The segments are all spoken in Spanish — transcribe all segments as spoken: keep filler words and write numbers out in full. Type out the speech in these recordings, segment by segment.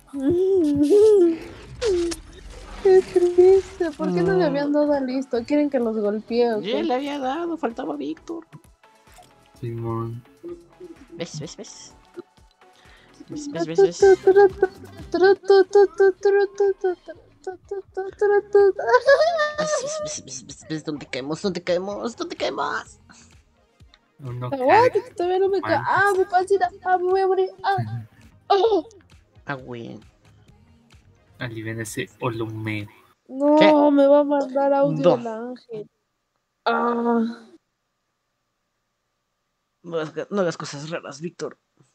Qué triste. ¿Por qué no le habían dado a listo? ¿Quieren que los golpee o Ya qué? le había dado, faltaba Víctor. Simón. ¿Ves, ves, ves? ¿Ves, ves, ves, ves? ¿Ves, ves, ves, ves, ves, ves? ¿Dónde caemos? ¿Dónde caemos? ¿Dónde caemos? Uno Aguante, carga. que todavía no me cae. Guantes. Ah, mi pancita. Ah, me voy a morir. Ah, oh. Ah, güey. Ali viene ese olumeo. ¿Qué? No, me va a mandar audio No. el ángel. Ah. No hagas, no hagas cosas raras, Víctor.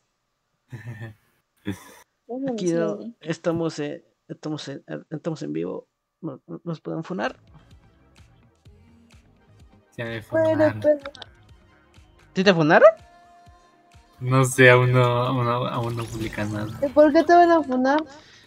Vámonos, Aquí no, Lali. estamos, eh, estamos, en, estamos en vivo. ¿Nos, nos pueden funar? Ya me Puede, funaron. pero... ¿Sí te funaron? No sé, aún no, aún no, aún no publican nada. ¿Y por qué te van a funar?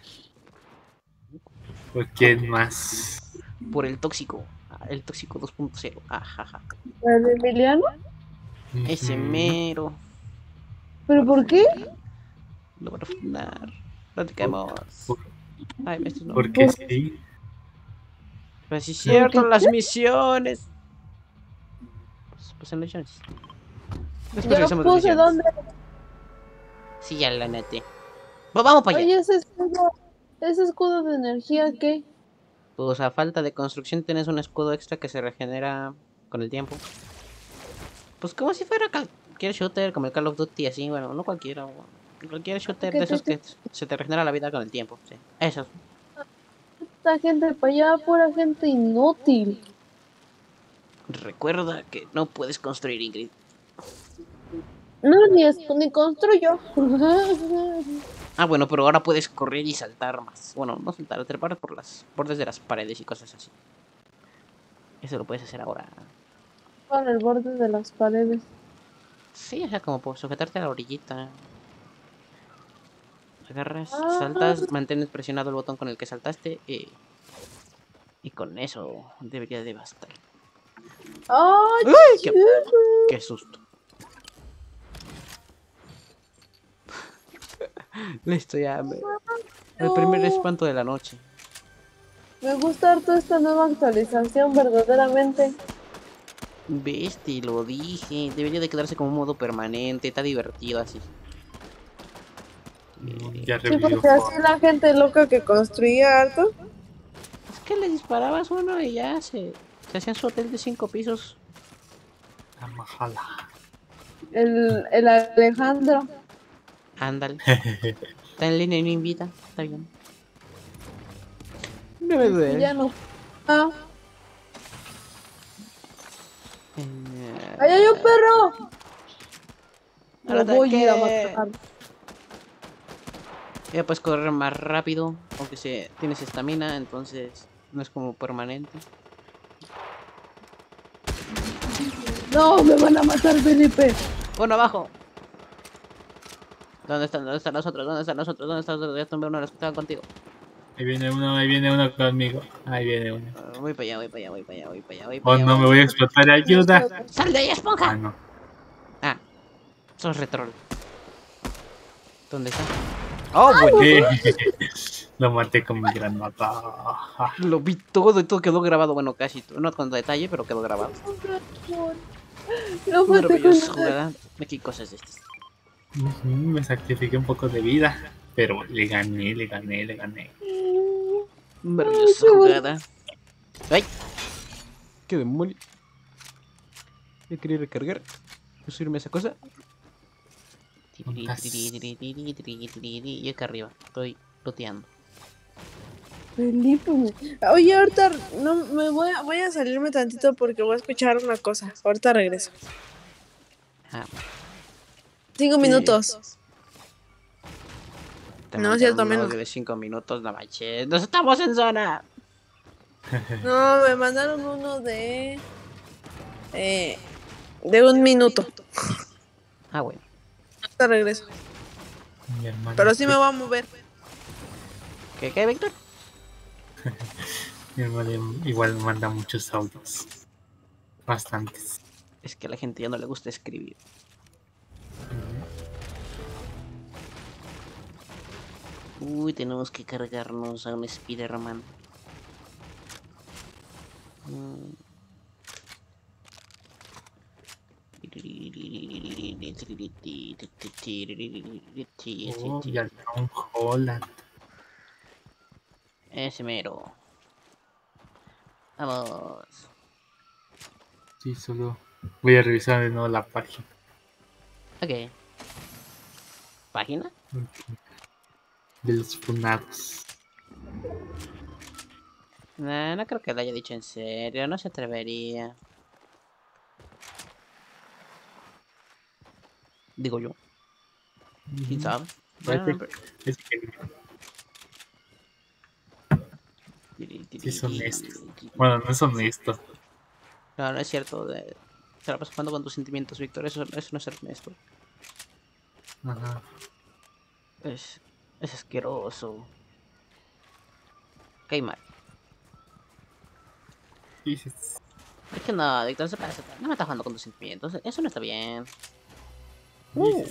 ¿Por quién más? Por el tóxico. El tóxico dos punto cero. Ajaja. ¿El de Emiliano? Ese Ujú. mero. ¿Pero por qué? Lo van a funar. ¿Dónde caemos? Por- Ay, esto no. Porque Por- sí. Pues sí, es cierto, qué? las misiones. Pues, pues en misiones. Después Ya revisamos las puse misiones. dónde. Sí, ya la nete. Pues vamos para allá. Oye, ese escudo, ese escudo de energía, ¿qué? Pues a falta de construcción tienes un escudo extra que se regenera con el tiempo. Pues como si fuera cualquier shooter, como el Call of Duty, así, bueno, no cualquiera. Bueno, cualquier shooter ¿Qué de te esos que se te regenera la vida con el tiempo. Sí, eso. esta gente para allá? Pura gente inútil. Recuerda que no puedes construir, Ingrid. No, ni, es, ni construyo. Ah, bueno, pero ahora puedes correr y saltar más. Bueno, no saltar, trepar por las bordes de las paredes y cosas así. Eso lo puedes hacer ahora. Para el borde de las paredes. Sí, o sea, como por sujetarte a la orillita. Agarras, Ah, saltas, mantienes presionado el botón con el que saltaste y... Y con eso debería de bastar. ¡ay, ¡Uy! ¡Qué, chido! qué susto! Listo, ya. Me... El primer espanto de la noche. Me gusta harto esta nueva actualización, verdaderamente. ¿Ves? Te lo dije. Debería de quedarse como un modo permanente. Está divertido así. Ya Sí, revivió. porque así la gente loca que construía harto. Es que le disparabas uno y ya se, se hacían su hotel de cinco pisos. La majala. El, el Alejandro. Ándale. Está en línea y no invita. Está bien. No me duele. Ya no. Ah, Eh, ¡ahí hay un perro! ¡Al Lo voy a ir a ataque! matar. Ya puedes correr más rápido. Aunque se, tienes estamina, entonces no es como permanente. No, me van a matar, Felipe. Uno abajo. ¿Dónde están? ¿Dónde están los otros? ¿Dónde están los otros? ¿Dónde están los otros? Ya tomé uno de los que estaban contigo. Ahí viene uno, ahí viene uno conmigo. Ahí viene uno. Uh, voy para allá, voy para allá, voy para allá, voy para allá, voy Oh para allá. no, me voy a explotar, ayuda. ¡Sal de ahí, Ah, esponja! no. Ah, sos retrol. ¿Dónde está? ¡Oh, bueno! Lo maté con mi granada. Lo vi todo y todo quedó grabado. Bueno, casi. No con detalle, pero quedó grabado. No maté con Maravilloso, jugada. Aquí cosas de estas. Ujú, me sacrifiqué un poco de vida. Pero le gané, le gané, le gané. Maravillosa Ay, qué jugada. ¡Ay! ¡Qué demonio! Yo quería recargar. ¿Puedo subirme a esa cosa? Y acá arriba. Estoy loteando. Felipe. Oye, ahorita no me voy a, voy a salirme tantito porque voy a escuchar una cosa. Ahorita regreso. Ah, Cinco sí. minutos. Te No, mandaron cierto, un menos. audio de cinco minutos, no manches. ¡Nos estamos en zona! No, me mandaron uno de. Eh, de un minuto. Ah, bueno. Ahorita regreso. Mi hermano. Pero sí me voy a mover. ¿Qué, qué, Víctor? Mi hermano igual me manda muchos audios. Bastantes. Es que a la gente ya no le gusta escribir. Uy, tenemos que cargarnos a un Spider-Man. Mm. Oh, y al Tom Holland. Ese mero. Vamos. Sí, solo voy a revisar de nuevo la página. Ok. ¿Página? Ok. De los funados. Nah, no creo que lo haya dicho en serio. No se atrevería. Digo yo. ¿Quién Ujú. sabe? Parece Bueno, pero- es que sí es honesto. Bueno, no es honesto. No, no es cierto. De... Te la pasas jugando con tus sentimientos, Víctor. Eso, eso no es ser honesto. Ajá. Es, es asqueroso. Qué mal. Sí, sí, Es que no, Víctor, se pasa. No me estás jugando con tus sentimientos. Eso no está bien. sí, Uh. sí,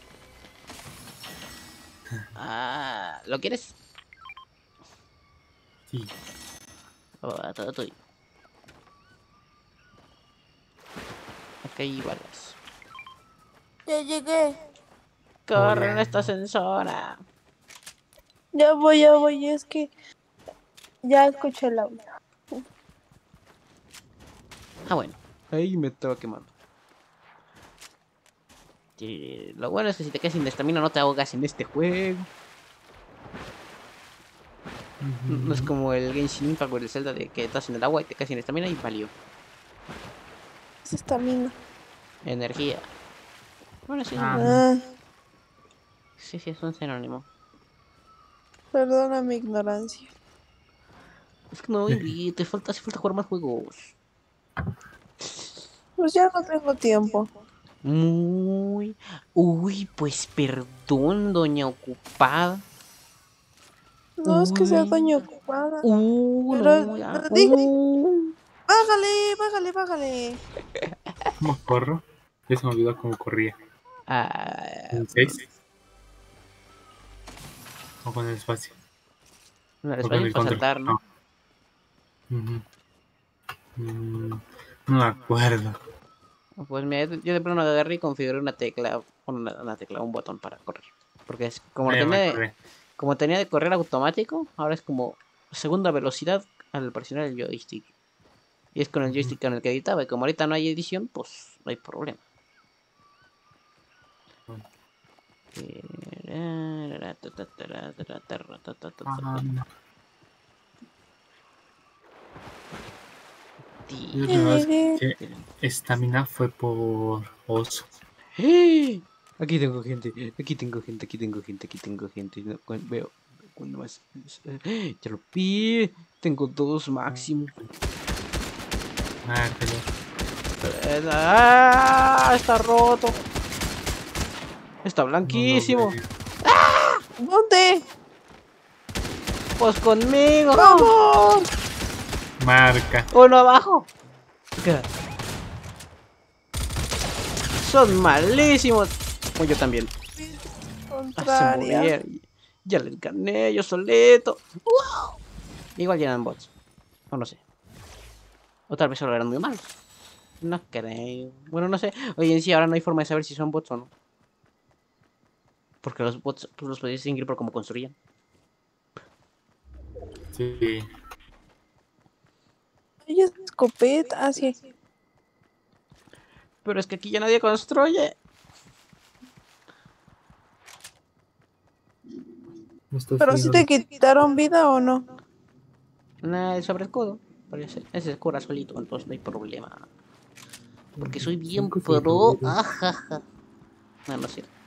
Ah, ¿lo quieres? sí. Oh, todo tuyo. Aquí hay balas. Ya llegué. Corre en Hola. esta ascensora. Ya voy, ya voy. Es que ya escuché el audio. Ah, bueno. Ahí me estaba quemando. Sí, lo bueno es que si te quedas sin estamina no te ahogas en este juego. No es Ujú. como el Genshin Impact o el Zelda de que estás en el agua y te quedas sin estamina y valió. Es estamina. Energía. Bueno, sí, es lo Ah, mismo. Ah, Sí, sí, es un sinónimo. perdona mi ignorancia. Es que no, Ingrid, te falta, hace falta jugar más juegos. Pues ya no tengo tiempo. Muy. Uy, pues perdón, doña ocupada. No es que sea Uy. doña ocupada. Uh, Pero no, ya. le dije, Uh. bájale, bájale, bájale. ¿cómo corro? Ya se me olvidó cómo corría. Ah, ¿En seis? O con el espacio. no, el O con espacio el para control. saltar, ¿no? No. Ujú. Mm, no me acuerdo. Pues mira, yo de yo de plano agarré y configuré una tecla, una, una tecla, un botón para correr. Porque es como Ah, lo ya me tenía de, acordé. como tenía de correr automático, ahora es como segunda velocidad al presionar el joystick. Y es con el Ujú. joystick con el que editaba. Y como ahorita no hay edición, pues no hay problema. Ah, no. La Ya última vez llegué. que estamina fue por oso. ¡Eh! Aquí tengo gente, aquí tengo gente, aquí tengo gente, aquí tengo gente. No, cu- veo, cuando más. ¡Eh! Ya lo vi. Tengo dos máximo. Ah, pero Eh, ¡Ah! Está roto. Está no lo blanquísimo. veo. ¿Dónde? Pues conmigo. ¡Vamos! Marca. Uno abajo. ¿Qué? Son malísimos. O yo también. Ah, se Contraria. murieron. Ya les gané yo solito. ¡Wow! Igual llenan bots. O no sé. O tal vez solo eran muy malos. No creo. Bueno, no sé. Oye, en sí ahora no hay forma de saber si son bots o no. Porque los bots tú los podías distinguir por cómo construían. Sí. Hay escopeta, así. Pero es que aquí ya nadie construye. Me estoy Pero si subiendo te de- quitaron vida o no. Nada, el sobre escudo. Parece. Ese se cura solito, entonces no hay problema. Porque soy bien Cinco pro. febrero. Ajaja. No, no es cierto.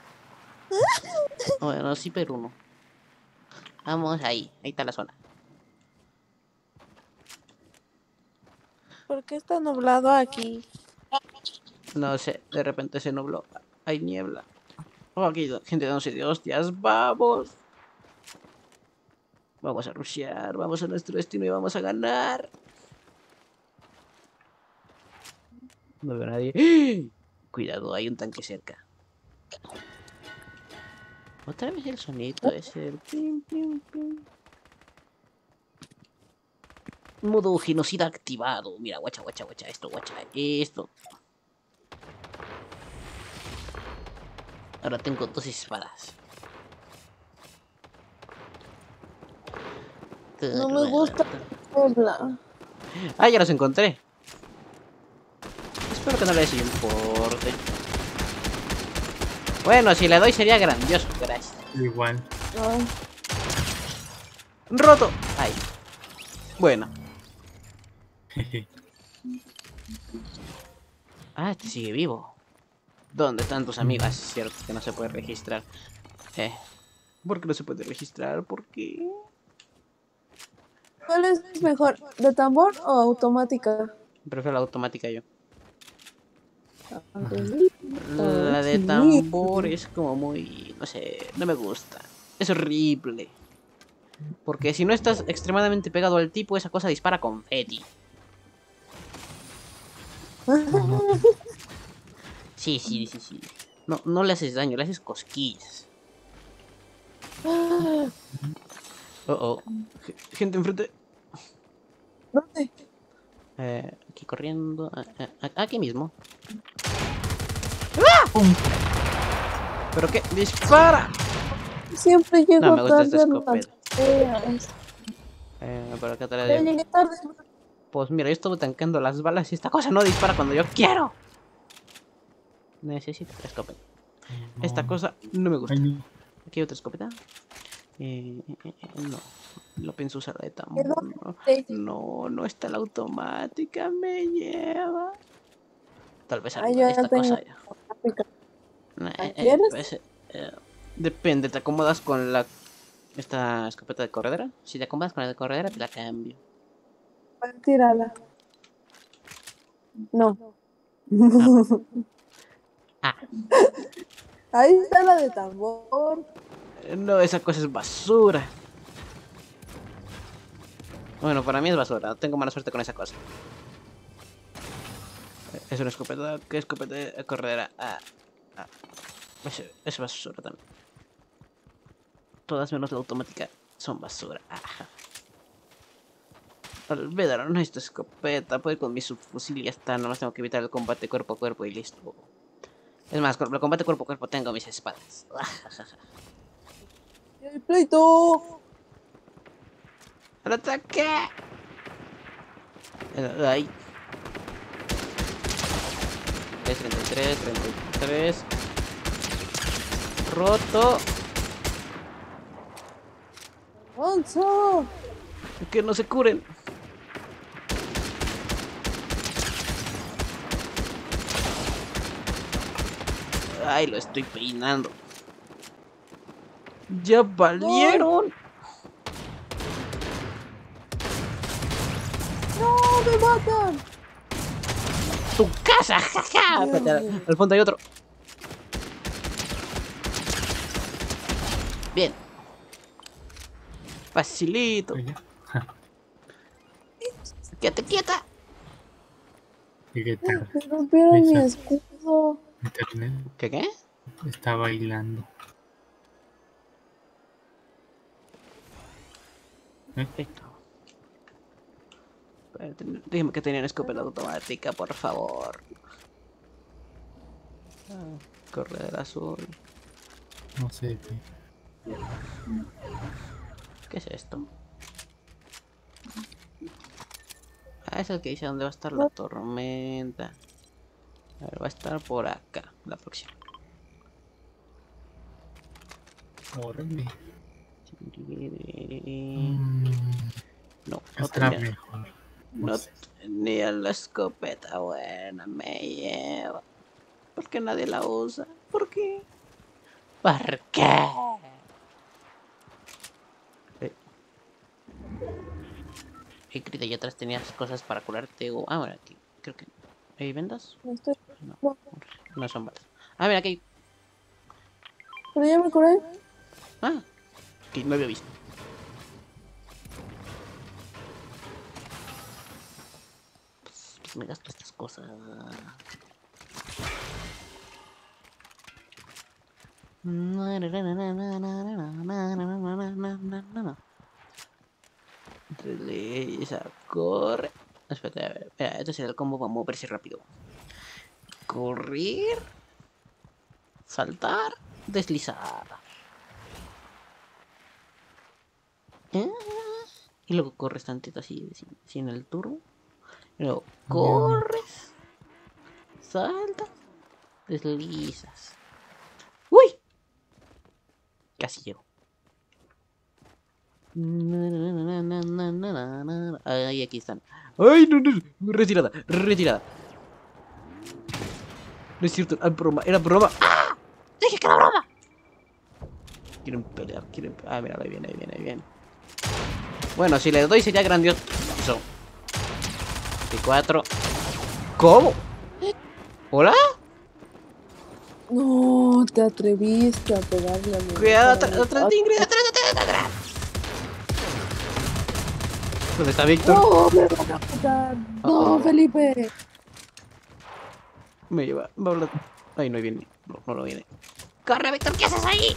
Bueno, sí, pero no. Vamos ahí. Ahí está la zona. ¿Por qué está nublado aquí? No sé, de repente se nubló. Hay niebla. Oh, aquí hay gente dándose de hostias. Vamos. Vamos a rushear. Vamos a nuestro destino y vamos a ganar. No veo a nadie. ¡Eh! Cuidado, hay un tanque cerca. Otra vez el sonido ese del pim, pim, pim. Modo genocida activado. Mira, guacha, guacha, guacha. Esto, guacha. Esto. Ahora tengo dos espadas. No me gusta verla. Ah, ya los encontré. Espero que no le importe. Bueno, si le doy sería grandioso. Gracias. Igual. Ay, Roto. Ahí. Bueno. Ah, este sigue vivo. ¿Dónde están tus amigas? Es cierto que no se puede registrar. Eh. ¿Por qué no se puede registrar? ¿Por qué? ¿cuál es mejor? ¿De tambor o automática? Prefiero la automática yo. Angelito, La de sí. tambor es como muy... no sé, no me gusta. Es horrible. Porque si no estás extremadamente pegado al tipo, esa cosa dispara confeti. Sí, sí, sí, sí. No, no le haces daño, le haces cosquillas. Oh, oh. G- Gente enfrente. ¿Dónde? Eh, aquí corriendo. Ah, ah, ah, aquí mismo. ¡Pum! ¿Pero qué? ¡Dispara! Siempre llego No, me gusta esta tarde a las escopeta. peleas. Eh, por acá atrás Ya de... llegué tarde. Pues mira, yo estuve tanqueando las balas y esta cosa no dispara cuando yo quiero. Necesito otra escopeta. Esta cosa no me gusta. Ay, no. Aquí hay otra escopeta. Eh, eh, eh, no. No pienso usar la de tambor. No, no, no está la automática. Me lleva. Tal vez Ah, arriba yo de ya esta tengo cosa ya. Eh, eh, ¿Quieres? pues, eh, depende, ¿te acomodas con la esta escopeta de corredera? Si te acomodas con la de corredera, te la cambio. Tírala. No. Ah, ah. Ahí está la de tambor. Eh, No, esa cosa es basura. Bueno, para mí es basura. Tengo mala suerte con esa cosa. Eh, Es una escopeta. ¿Qué escopeta de corredera? Ah, ah. Es, es basura también. Todas menos la automática son basura. Ah. Olvídalo, no necesito escopeta. Puedo ir con mi subfusil y ya está. Nomás tengo que evitar el combate cuerpo a cuerpo y listo. Es más, con el combate cuerpo a cuerpo tengo mis espadas. ¡El pleito! ¡Al ataque! Eh, Ahí. treinta y tres, treinta y tres. Roto. ¡Alonso! Que no se curen. Ay, lo estoy peinando. Ya valieron. ¡No, me matan! Tu casa, jaja. Espérate, al al fondo hay otro. Bien. Facilito. Oye, Quédate quieta. llegué tarde. Me rompieron mi Esa. escudo. Internet ¿Qué qué? está bailando. Listo. Espérate, dígame que tenían escopeta automática, por favor. Ah, corredera azul. No sé. ¿Qué es esto? Ah, es el que dice dónde va a estar la tormenta. A ver, va a estar por acá, la próxima. Órale. Mm, Mm, No, no estará tenía, mejor. no sé. tenía la escopeta buena, me lleva. ¿Por qué nadie la usa? ¿Por qué? ¿Por qué? Eh. Hey, Crita, ¿y atrás tenías cosas para curarte? O... Ah, bueno, aquí, creo que... ¿Hay vendas? No estoy... No, No, no son balas. Ah, mira, aquí hay... pero ya me curé. Ah, que no había visto. Pues, pues me gasto estas cosas. Desliza, corre. Espera, a ver, espera, este será el combo para moverse rápido. Correr, saltar, deslizar. ¿Eh? Y luego corres tantito así, así, así en el turbo. Y luego corres, saltas, deslizas. ¡Uy! Casi llego. Ay, aquí están. ¡Ay, no, no! Retirada, retirada. No es cierto, era broma, era broma. ¡Ah! ¡Dije que era broma! Quieren pelear, quieren pelear. Ah, mira, ahí viene, ahí viene, ahí viene. Bueno, si le doy sería grandioso. Eso. Y cuatro. ¿Cómo? ¿Hola? No, te atreviste a pegarle a mi. Cuidado, atrás, atrás, Ingrid, atrás, atrás, atrás. ¿Dónde está Víctor? No, me van a matar. No, Felipe. Me lleva, va a hablar. Ay, no viene. No, no lo viene. ¡Corre, Víctor! ¿Qué haces ahí?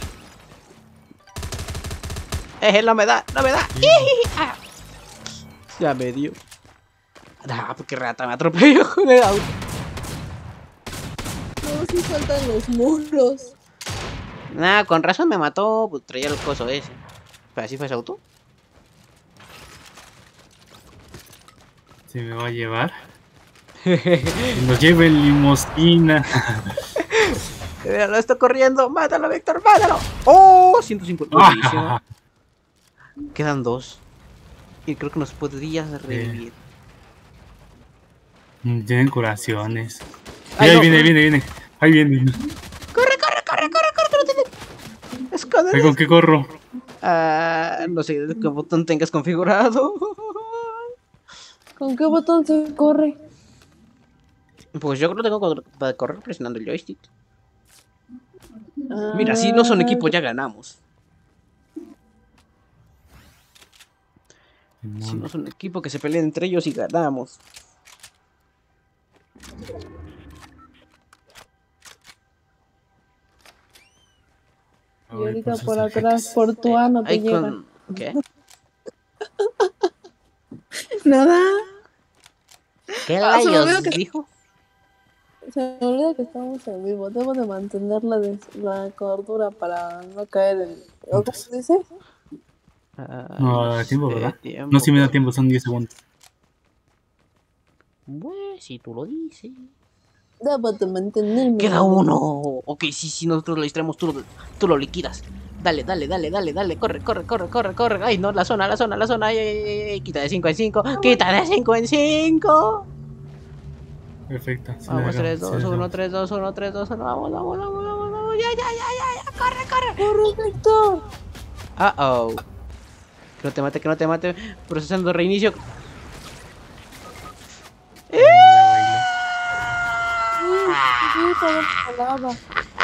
Eh, no me da, no me da. Ah. Ya me dio. Ah, porque rata me atropelló con el auto. No, si faltan los muros. Nah, con razón me mató. Pues traía el coso ese. ¿Pero así fue ese auto? Se me va a llevar. Nos lleva en limosina. Lo estoy corriendo. Mátalo, Víctor, mátalo. Oh, ciento cincuenta. Buenísimo. Quedan dos. Y creo que nos podrías revivir. Eh, tienen curaciones. Ay, ahí no. viene, viene, viene. Ahí viene. Corre, corre, corre, corre, corre, que no tiene. Escóndete. ¿Con qué corro? Ah, no sé qué botón tengas configurado. ¿Con qué botón se corre? Pues yo creo que tengo para correr presionando el joystick. Mira, si no son equipos ya ganamos. Si no son equipos que se peleen entre ellos y ganamos. Y ahorita por atrás, por tu ano te llegan. ¿Qué? Nada. ¿Qué Ah, se me olvidó rayos que- dijo? Se me olvida que estamos en vivo. Debo de mantener la, des- la cordura para no caer en... ¿o ¿Cómo se dice? No da tiempo, sé, ¿verdad? tiempo, No, si me da pero- tiempo, son diez segundos. Bueno, si tú lo dices. Debo de mantenerme. Queda uno. Ok, sí, sí, nosotros lo distraemos, tú lo, tú lo liquidas. Dale, dale, dale, dale, dale. Corre, corre, corre, corre, corre. Ay, no, la zona, la zona, la zona. Ay, ay, ay, ay. Quita de cinco en cinco. Quita de cinco en cinco. Perfecto. sí Vamos, me tres, agarro, dos, sí me uno, agarro. tres, dos, uno, tres, dos, uno. Vamos, vamos, vamos, vamos, vamos. Ya, ya, ya, ya, ya. Corre, corre. ¡Corre, Víctor! Uh oh. Que no te mate, que no te mate. Procesando reinicio. Sí, sí, todo me lava.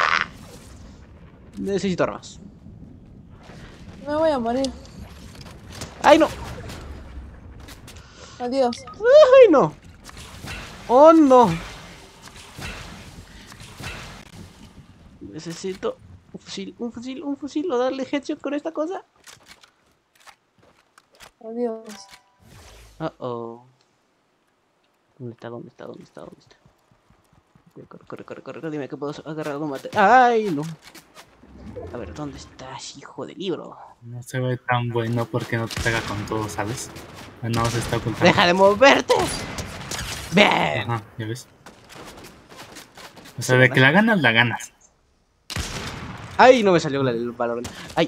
Necesito armas. Me voy a morir. ¡Ay, no! Adiós. ¡Ay, no! ¡Oh, no! Necesito un fusil, un fusil, un fusil. O darle headshot con esta cosa. Adiós. Uh oh. ¿Dónde está? ¿Dónde está? ¿Dónde está? ¿Dónde está? Corre, corre, corre, corre, corre. Dime que puedo agarrar algún mate. ¡Ay, no! A ver, ¿dónde estás, hijo de libro? No se ve tan bueno porque no te pega con todo, ¿sabes? No se está ocultando. ¡Deja de moverte! ¡Bien! Ajá, ya ves. O sea, de que la ganas, la ganas. ¡Ay, no me salió el valor! ¡Ay!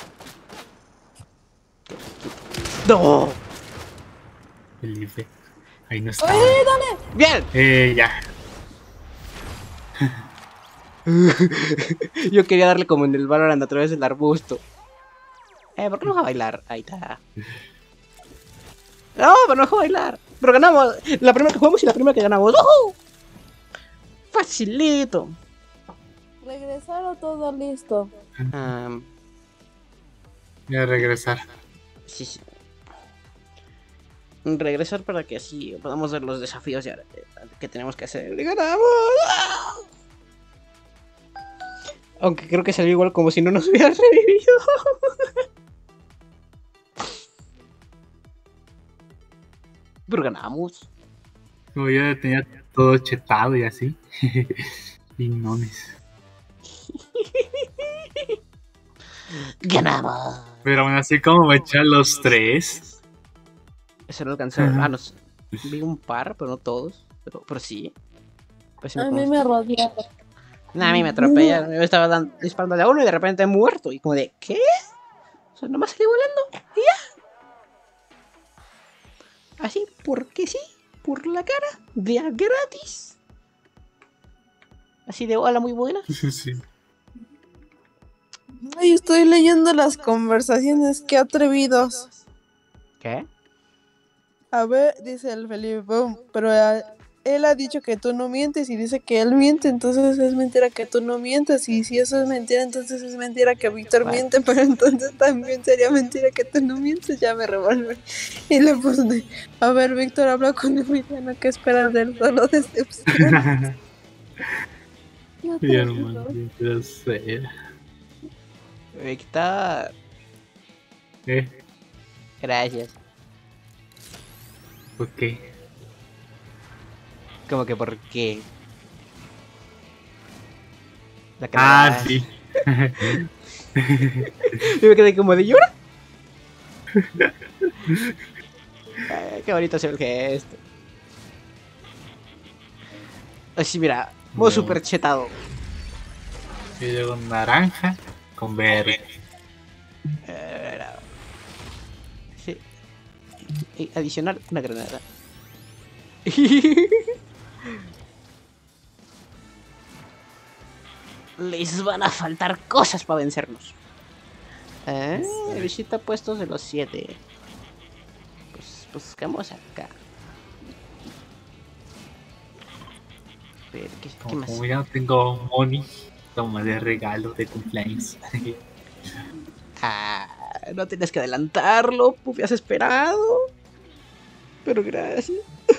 ¡No! Felipe. Ahí no está. ¡Ay, dale! ¡Bien! Eh, ya. Yo quería darle como en el Valorant a través del arbusto. Eh, ¿por qué no vas a bailar? Ahí está. No, pero no vas a bailar. Pero ganamos. La primera que jugamos y la primera que ganamos. ¡Uh! Facilito. Regresaron todo listo. Um, Voy a regresar. sí, sí. Regresar para que así podamos ver los desafíos ya que tenemos que hacer. ¡Y ganamos! Aunque creo que salió igual como si no nos hubieran revivido. Pero ganamos. Como yo tenía todo chetado y así. Ignones. Ganamos. Pero aún así, como me echan los tres. Ese no alcancé. Ah, no sé. Vi un par, pero no todos. Pero, pero sí. Pues sí me A mí conozco. me rodearon. Nah, a mí me atropella. Yo estaba dando, disparándole a uno y de repente muerto. Y como de, ¿qué? O sea, nomás salí volando. Y ya. Así, porque sí. Por la cara. De a gratis. Así de hola, muy buena. Sí. Ay, estoy leyendo las conversaciones. Qué atrevidos. ¿Qué? A ver, dice el Felipe, boom, pero a- él ha dicho que tú no mientes y dice que él miente, entonces es mentira que tú no mientes. Y si eso es mentira, entonces es mentira que Víctor Bueno. miente, pero entonces también sería mentira que tú no mientes. Ya me revuelve. Y le puse, a ver, Víctor, habla con Emiliano, ¿qué esperas de él? Solo decepción. Mi hermano, qué grosera. Víctor. ¿Eh? Gracias. ¿Por qué? Como que por qué. La Ah, cara. sí. Yo me quedé como de llora. Ay, qué bonito se ve el gesto. Así, mira, modo No. super chetado. Yo llego naranja con verde. Eh, sí. Y adicional, una granada. Les van a faltar cosas para vencernos. ¿Eh? El bichito puestos de los siete. Pues buscamos acá. A ver, ¿qué, qué Como, más? como ya no tengo money, toma de regalo de cumpleaños. Ah, no tenías que adelantarlo, me hubieras esperado. Pero gracias.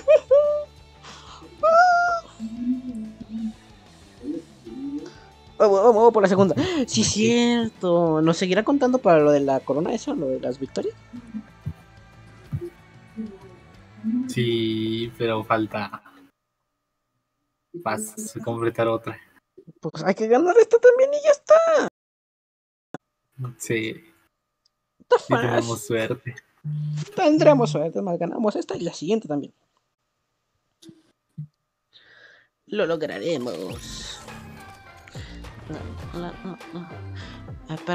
Vamos, vamos, vamos por la segunda. Sí, es cierto. ¿Nos seguirá contando para lo de la corona eso? ¿Lo de las victorias? Sí, pero falta para completar otra. Pues hay que ganar esta también y ya está. Sí, Está sí tenemos fácil. suerte. Tendremos suerte, más ganamos esta y la siguiente también. Lo lograremos. La, la, la, la.